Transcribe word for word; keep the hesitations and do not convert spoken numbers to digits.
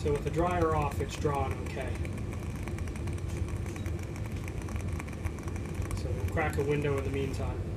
So with the dryer off, it's drawn okay. So we'll crack a window in the meantime.